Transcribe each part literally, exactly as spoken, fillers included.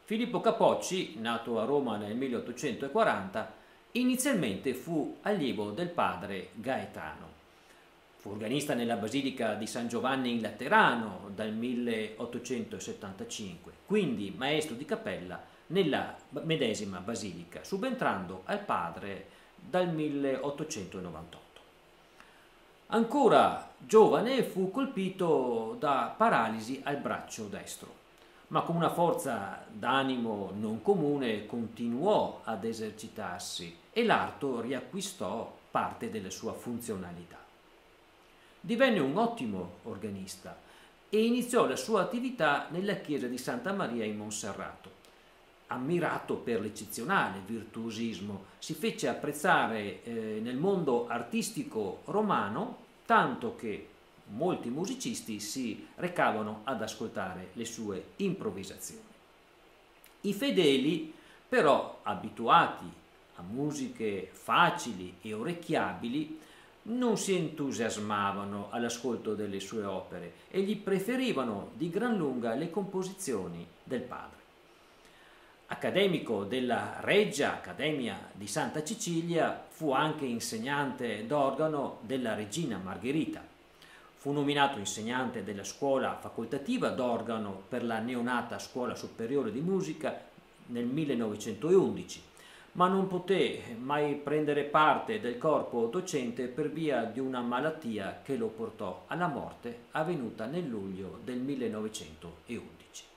Filippo Capocci, nato a Roma nel milleottocentoquaranta, inizialmente fu allievo del padre Gaetano. Fu organista nella Basilica di San Giovanni in Laterano dal milleottocentosettantacinque, quindi maestro di cappella nella medesima basilica, subentrando al padre dal milleottocentonovantotto. Ancora giovane fu colpito da paralisi al braccio destro, ma con una forza d'animo non comune continuò ad esercitarsi e l'arto riacquistò parte della sua funzionalità. Divenne un ottimo organista e iniziò la sua attività nella chiesa di Santa Maria in Monserrato. Ammirato per l'eccezionale virtuosismo, si fece apprezzare eh, nel mondo artistico romano, tanto che molti musicisti si recavano ad ascoltare le sue improvvisazioni. I fedeli, però, abituati a musiche facili e orecchiabili, non si entusiasmavano all'ascolto delle sue opere e gli preferivano di gran lunga le composizioni del padre. Accademico della Reggia Accademia di Santa Cecilia, fu anche insegnante d'organo della Regina Margherita. Fu nominato insegnante della scuola facoltativa d'organo per la neonata Scuola Superiore di Musica nel millenovecentoundici, ma non poté mai prendere parte del corpo docente per via di una malattia che lo portò alla morte, avvenuta nel luglio del millenovecentoundici.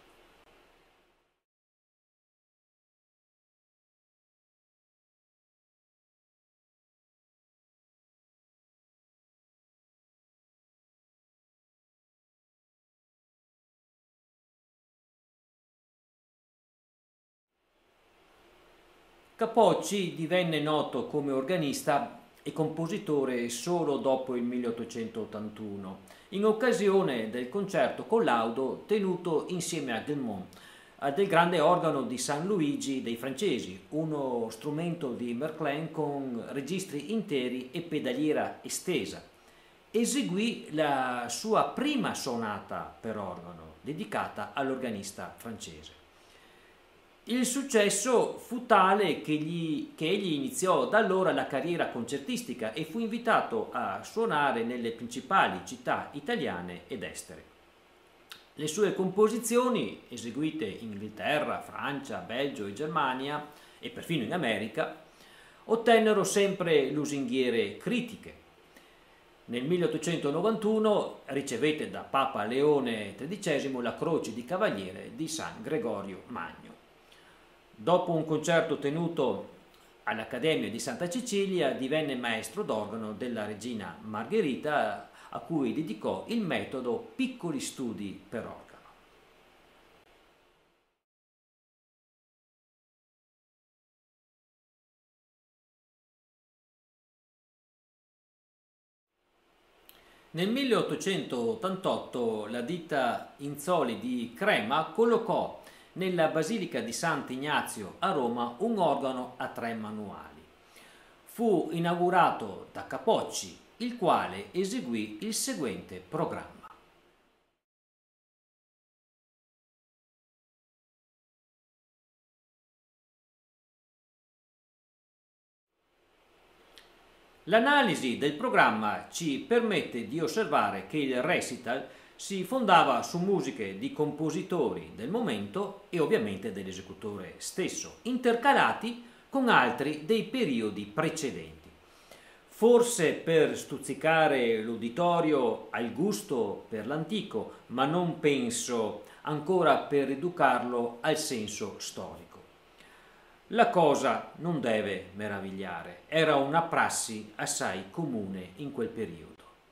Capocci divenne noto come organista e compositore solo dopo il milleottocentottantuno, in occasione del concerto collaudo tenuto insieme a Guilmant del grande organo di San Luigi dei francesi, uno strumento di Merklin con registri interi e pedaliera estesa. Eseguì la sua prima sonata per organo, dedicata all'organista francese. Il successo fu tale che, gli, che egli iniziò da allora la carriera concertistica e fu invitato a suonare nelle principali città italiane ed estere. Le sue composizioni, eseguite in Inghilterra, Francia, Belgio e Germania e perfino in America, ottennero sempre lusinghiere critiche. Nel milleottocentonovantuno ricevette da Papa Leone tredicesimo la Croce di Cavaliere di San Gregorio Magno. Dopo un concerto tenuto all'Accademia di Santa Cecilia, divenne maestro d'organo della Regina Margherita, a cui dedicò il metodo Piccoli studi per organo. Nel milleottocentottantotto la ditta Inzoli di Crema collocò nella Basilica di Sant'Ignazio a Roma un organo a tre manuali. Fu inaugurato da Capocci, il quale eseguì il seguente programma. L'analisi del programma ci permette di osservare che il recital si fondava su musiche di compositori del momento e ovviamente dell'esecutore stesso, intercalati con altri dei periodi precedenti. Forse per stuzzicare l'uditorio al gusto per l'antico, ma non penso ancora per educarlo al senso storico. La cosa non deve meravigliare, era una prassi assai comune in quel periodo.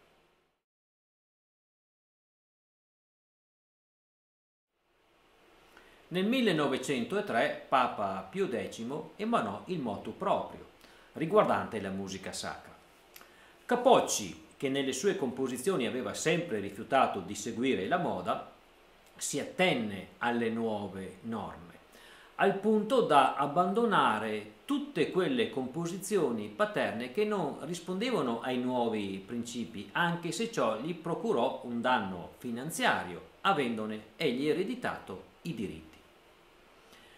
Nel millenovecentotre Papa Pio decimo emanò il motu proprio, riguardante la musica sacra. Capocci, che nelle sue composizioni aveva sempre rifiutato di seguire la moda, si attenne alle nuove norme, al punto da abbandonare tutte quelle composizioni paterne che non rispondevano ai nuovi principi, anche se ciò gli procurò un danno finanziario, avendone egli ereditato i diritti.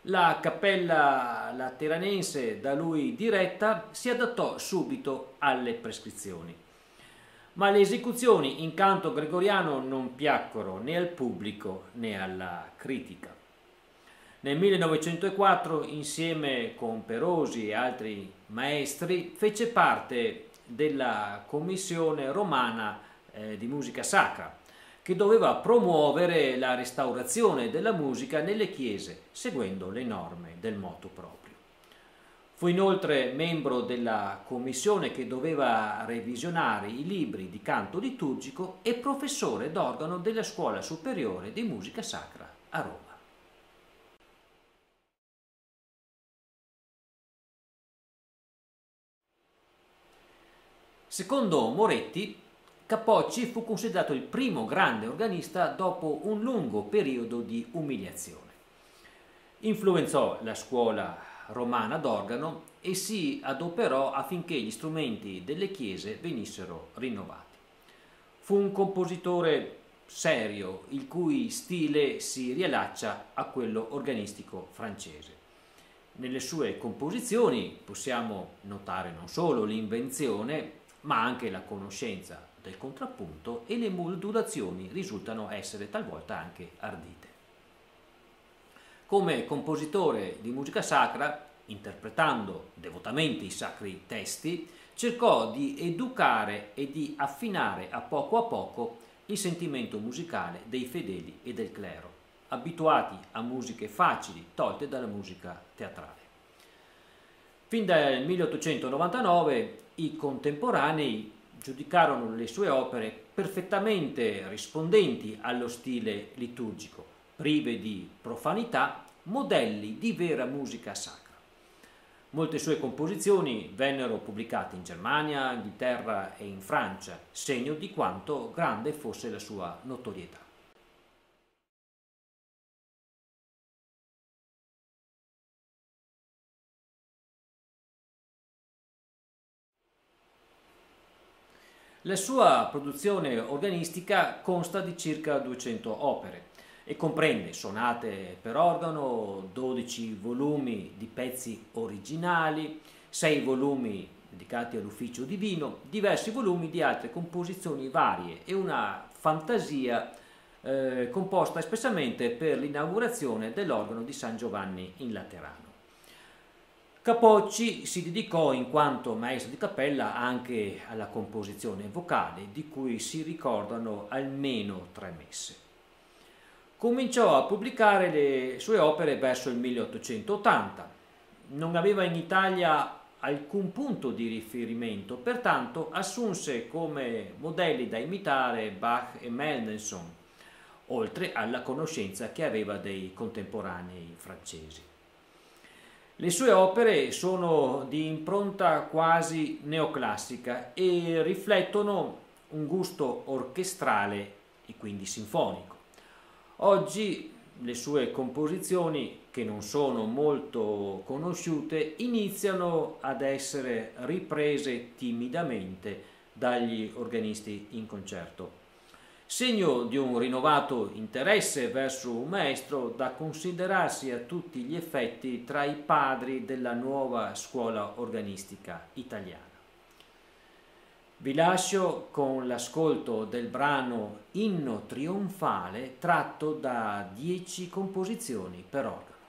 La cappella lateranense da lui diretta si adattò subito alle prescrizioni. Ma le esecuzioni in canto gregoriano non piacquero né al pubblico né alla critica. Nel millenovecentoquattro, insieme con Perosi e altri maestri, fece parte della commissione romana eh, di musica sacra, che doveva promuovere la restaurazione della musica nelle chiese, seguendo le norme del motu proprio. Fu inoltre membro della commissione che doveva revisionare i libri di canto liturgico e professore d'organo della Scuola Superiore di Musica Sacra a Roma. Secondo Moretti, Capocci fu considerato il primo grande organista dopo un lungo periodo di umiliazione. Influenzò la scuola romana d'organo e si adoperò affinché gli strumenti delle chiese venissero rinnovati. Fu un compositore serio, il cui stile si riallaccia a quello organistico francese. Nelle sue composizioni possiamo notare non solo l'invenzione, ma anche la conoscenza del contrappunto, e le modulazioni risultano essere talvolta anche ardite. Come compositore di musica sacra, interpretando devotamente i sacri testi, cercò di educare e di affinare a poco a poco il sentimento musicale dei fedeli e del clero, abituati a musiche facili tolte dalla musica teatrale. Fin dal milleottocentonovantanove i contemporanei giudicarono le sue opere perfettamente rispondenti allo stile liturgico, prive di profanità, modelli di vera musica sacra. Molte sue composizioni vennero pubblicate in Germania, Inghilterra e in Francia, segno di quanto grande fosse la sua notorietà. La sua produzione organistica consta di circa duecento opere e comprende sonate per organo, dodici volumi di pezzi originali, sei volumi dedicati all'ufficio divino, diversi volumi di altre composizioni varie e una fantasia eh, composta espressamente per l'inaugurazione dell'organo di San Giovanni in Laterano. Capocci si dedicò in quanto maestro di cappella anche alla composizione vocale, di cui si ricordano almeno tre messe. Cominciò a pubblicare le sue opere verso il milleottocentottanta. Non aveva in Italia alcun punto di riferimento, pertanto assunse come modelli da imitare Bach e Mendelssohn, oltre alla conoscenza che aveva dei contemporanei francesi. Le sue opere sono di impronta quasi neoclassica e riflettono un gusto orchestrale e quindi sinfonico. Oggi le sue composizioni, che non sono molto conosciute, iniziano ad essere riprese timidamente dagli organisti in concerto. Segno di un rinnovato interesse verso un maestro da considerarsi a tutti gli effetti tra i padri della nuova scuola organistica italiana. Vi lascio con l'ascolto del brano Inno trionfale tratto da dieci composizioni per organo.